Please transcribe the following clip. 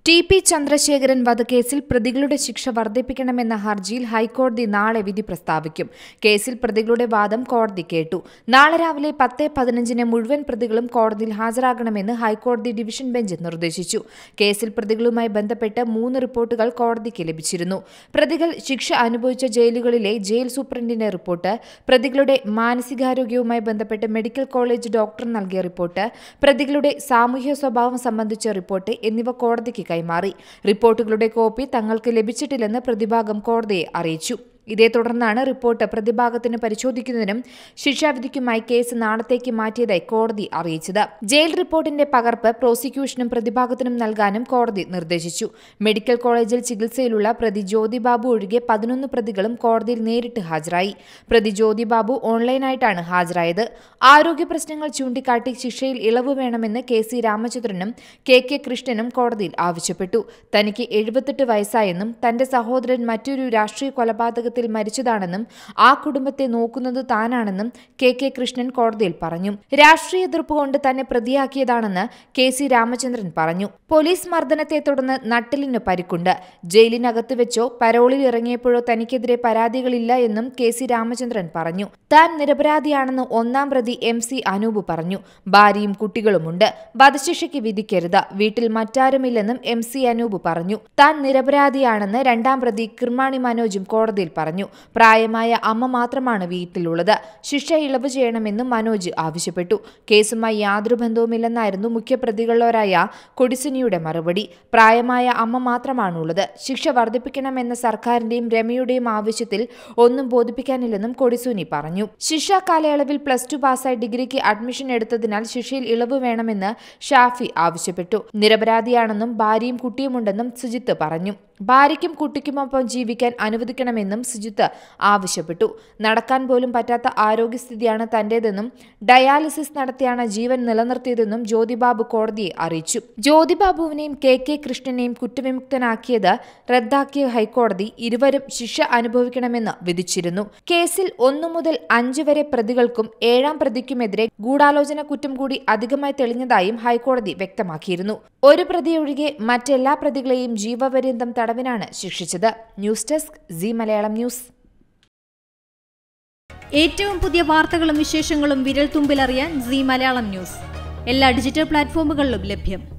TP. Chandrasekharan വധക്കേസിൽ പ്രതികളുടെ ശിക്ഷ വർദ്ധിപ്പിക്കണമെന്ന ഹർജിയിൽ ഹൈക്കോടതി നാളെ വിധി പ്രസ്താവിക്കും. കേസിൽ പ്രതികളുടെ വാദം കോടതി കേട്ടു. നാളെ രാവിലെ 10:15 മുഴുവൻ പ്രതികളും കോടതിയിൽ ഹാജരാകണമെന്ന് ഹൈക്കോടതി ഡിവിഷൻ ബെഞ്ച് നിർദ്ദേശിച്ചു. കേസിൽ പ്രതികളുമായി ബന്ധപ്പെട്ട് 3 റിപ്പോർട്ടുകൾ കോടതിക്ക് ലഭിച്ചിരുന്നു. പ്രതികൾ ശിക്ഷ അനുഭവിച്ച ജയിലുകളിലെ ജയിൽ സൂപ്രണ്ടിന്റെ റിപ്പോർട്ട്, പ്രതികളുടെ മാനസികാരോഗ്യവുമായി ബന്ധപ്പെട്ട് മെഡിക്കൽ കോളേജ് ഡോക്ടർ നൽകിയ റിപ്പോർട്ട്, പ്രതികളുടെ സാമൂഹ്യ സ്വഭാവം സംബന്ധിച്ച റിപ്പോർട്ട് എന്നിവ കോടതിക്ക് കൈമാറി. റിപ്പോർട്ടുകളുടെ കോപ്പി തങ്ങൾക്ക് ലഭിച്ചിട്ടില്ലെന്ന് പ്രതിഭാഗം കോടതിയെ അറിയിച്ചു. ഇതേ തുടർന്നാണ് റിപ്പോർട്ട് പ്രതിഭാഗത്തിന് പരിശോധിക്കുന്നതിനും ശിക്ഷാവിധിക്കുമായി കേസ് നാളത്തേക്ക് മാറ്റിയതായി കോടതി അറിയിച്ചത്. ജയിൽ റിപ്പോർട്ടിന്റെ പകർപ്പ് പ്രോസിക്യൂഷനും പ്രതിഭാഗത്തിനും നൽകാനും കോടതി നിർദ്ദേശിച്ചു. മെഡിക്കൽ കോളേജിൽ ചികിത്സയിലുള്ള പ്രതി ജ്യോതിബാബു ഒഴികെ 11 പ്രതികളും കോടതിയിൽ നേരിട്ട് ഹാജരായി. പ്രതി ജ്യോതിബാബു ഓൺലൈനായിട്ടാണ് ഹാജരായത്. ആരോഗ്യ പ്രശ്നങ്ങൾ ചൂണ്ടിക്കാട്ടി ശിക്ഷയിൽ ഇളവ് വേണമെന്ന് കെ.സി. രാമചന്ദ്രനും കെ.കെ. കൃഷ്ണനും കോടതിയിൽ ആവശ്യപ്പെട്ടു. തനിക്ക് 78 വയസ്സായെന്നും തന്റെ സഹോദരൻ മറ്റൊരു രാഷ്ട്രീയ കൊലപാതക മരിച്ചതാണെന്നും ആ കുടുംബത്തെ നോക്കുന്നത് താനാണെന്നും കെ.കെ. കൃഷ്ണൻ കോടതിയിൽ പറഞ്ഞു. രാഷ്ട്രീയ എതിർപ്പ് കൊണ്ട് തന്നെ പ്രതിയാക്കിയതാണെന്ന് കെ.സി. രാമചന്ദ്രൻ പറഞ്ഞു. പോലീസ് മർദ്ദനത്തെ തുടർന്ന് നട്ടെല്ലിന് പരിക്കുണ്ട്. ജയിലിനകത്ത് വെച്ചോ പരോളിൽ ഇറങ്ങിയപ്പോഴോ തനിക്കെതിരെ പരാതികളില്ല എന്നും കെ.സി. രാമചന്ദ്രൻ പറഞ്ഞു. താൻ നിരപരാധിയാണെന്ന് 1-ാം പ്രതി എം.സി. അനൂപ് പറഞ്ഞു. ഭാര്യയും കുട്ടികളുമുണ്ട്. വധശിക്ഷയ്ക്ക് വിധിക്കരുത്, വീട്ടിൽ മറ്റാരുമില്ലെന്നും എം.സി. അനൂപ് പറഞ്ഞു. താൻ നിരപരാധിയാണെന്ന് 2-ാം പ്രതി കിർമാണി മനോജും കോടതിയിൽ പറഞ്ഞു. പ്രായമായ അമ്മ മാത്രമാണ് വീട്ടിലുള്ളത്. ശിക്ഷ ഇളവ് ചെയ്യണമെന്നും മനോജ് ആവശ്യപ്പെട്ടു. കേസുമായി യാതൊരു ബന്ധവുമില്ലെന്നായിരുന്നു മുഖ്യപ്രതികളിലൊരായ കൊടിസുനിയുടെ മറുപടി. പ്രായമായ അമ്മ മാത്രമാണുള്ളത്. ശിക്ഷ വർദ്ധിപ്പിക്കണമെന്ന സർക്കാരിന്റെയും രമയുടെയും ആവശ്യത്തിൽ ഒന്നും ബോധിപ്പിക്കാനില്ലെന്നും കൊടിസുനി പറഞ്ഞു. ശിക്ഷാ കാലയളവിൽ +2 പാസ്സായി ഡിഗ്രിക്ക് അഡ്മിഷൻ എടുത്തതിനാൽ ശിക്ഷയിൽ ഇളവ് വേണമെന്ന് ഷാഫി ആവശ്യപ്പെട്ടു. നിരപരാധിയാണെന്നും ഭാര്യയും കുട്ടിയുമുണ്ടെന്നും സുജിത്ത് പറഞ്ഞു. ഭാര്യയ്ക്കും കുട്ടിക്കുമൊപ്പം ജീവിക്കാൻ അനുവദിക്കണമെന്നും സുജിത്ത് ആവശ്യപ്പെട്ടു. നടക്കാൻ പോലും പറ്റാത്ത ആരോഗ്യസ്ഥിതിയാണ് തന്റേതെന്നും ഡയാലിസിസ് നടത്തിയാണ് ജീവൻ നിലനിർത്തിയതെന്നും ജ്യോതിബാബു കോടതിയെ അറിയിച്ചു. ജ്യോതിബാബുവിനെയും കെ.കെ. കൃഷ്ണനെയും കുറ്റവിമുക്തനാക്കിയത് റദ്ദാക്കിയ ഹൈക്കോടതി ഇരുവരും ശിക്ഷ അനുഭവിക്കണമെന്ന് വിധിച്ചിരുന്നു. കേസിൽ 1 മുതൽ 5 വരെ പ്രതികൾക്കും 7-ാം പ്രതിക്കുമെതിരെ ഗൂഢാലോചന കുറ്റം കൂടി അധികമായി തെളിഞ്ഞതായും ഹൈക്കോടതി വ്യക്തമാക്കിയിരുന്നു. ഒരു പ്രതിയൊഴികെ മറ്റെല്ലാ പ്രതികളെയും ജീവപര്യന്തം തടവിനാണ് ശിക്ഷിച്ചത്. News desk C Malayalam news. ഏറ്റവും പുതിയ വാർത്തകളും വിശേഷങ്ങളും വിരൽത്തുമ്പിലറിയാൻ സി മലയാളം ന്യൂസ് എല്ലാ ഡിജിറ്റൽ പ്ലാറ്റ്ഫോമുകളിലും ലഭ്യം.